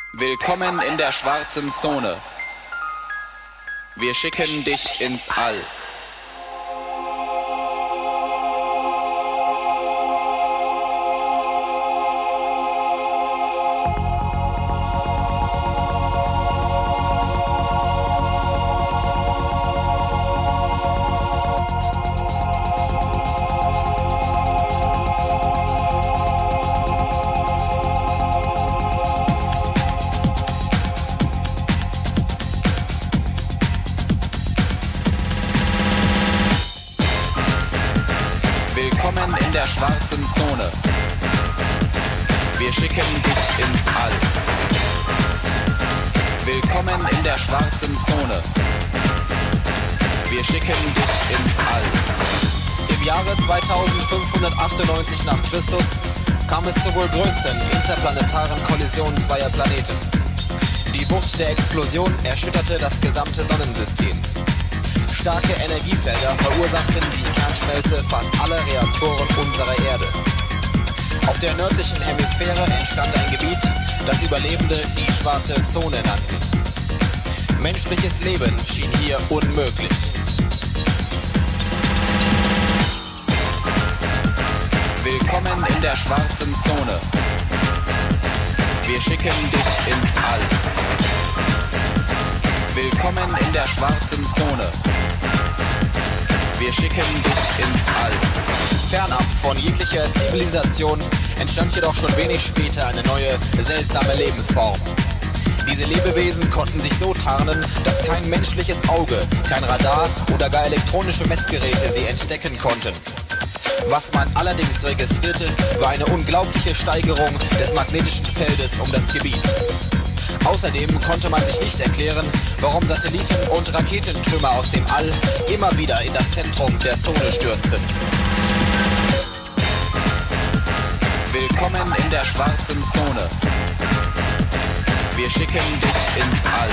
Willkommen in der schwarzen Zone. Wir schicken dich ins All. Willkommen in der schwarzen Zone. Wir schicken dich ins All. Willkommen in der schwarzen Zone. Wir schicken dich ins All. Im Jahre 2598 nach Christus kam es zur wohl größten interplanetaren Kollision zweier Planeten. Die Wucht der Explosion erschütterte das gesamte Sonnensystem. Starke Energiefelder verursachten die Kernschmelze fast aller Reaktoren unserer Erde. Auf der nördlichen Hemisphäre entstand ein Gebiet, das Überlebende die schwarze Zone nannten. Menschliches Leben schien hier unmöglich. Willkommen in der schwarzen Zone. Wir schicken dich ins All. Willkommen in der schwarzen Zone. Wir schicken dich ins All. Fernab von jeglicher Zivilisation entstand jedoch schon wenig später eine neue, seltsame Lebensform. Diese Lebewesen konnten sich so tarnen, dass kein menschliches Auge, kein Radar oder gar elektronische Messgeräte sie entdecken konnten. Was man allerdings registrierte, war eine unglaubliche Steigerung des magnetischen Feldes um das Gebiet. Außerdem konnte man sich nicht erklären, warum Satelliten und Raketentrümmer aus dem All immer wieder in das Zentrum der Zone stürzten. Willkommen in der schwarzen Zone. Wir schicken dich ins All.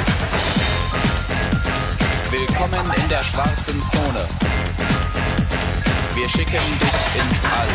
Willkommen in der schwarzen Zone. Wir schicken dich ins All.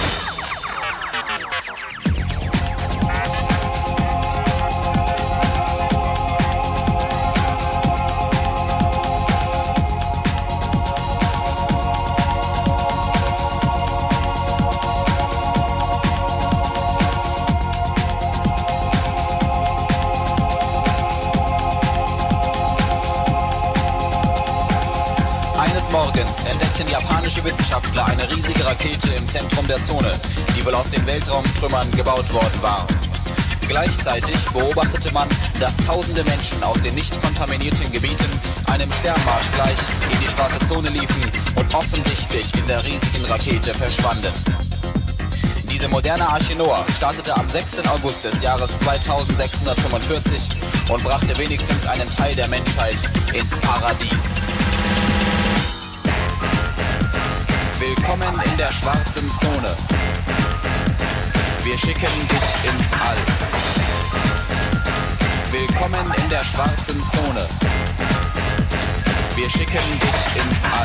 Morgens entdeckten japanische Wissenschaftler eine riesige Rakete im Zentrum der Zone, die wohl aus den Weltraumtrümmern gebaut worden war. Gleichzeitig beobachtete man, dass tausende Menschen aus den nicht kontaminierten Gebieten einem Sternmarsch gleich in die schwarze Zone liefen und offensichtlich in der riesigen Rakete verschwanden. Diese moderne Arche Noah startete am 6. August des Jahres 2645 und brachte wenigstens einen Teil der Menschheit ins Paradies. Willkommen in der schwarzen Zone. Wir schicken dich ins All. Willkommen in der schwarzen Zone. Wir schicken dich ins All.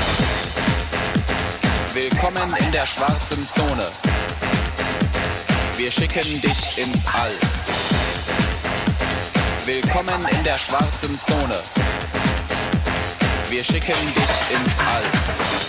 Willkommen in der schwarzen Zone. Wir schicken dich ins All. Willkommen in der schwarzen Zone. Wir schicken dich ins All.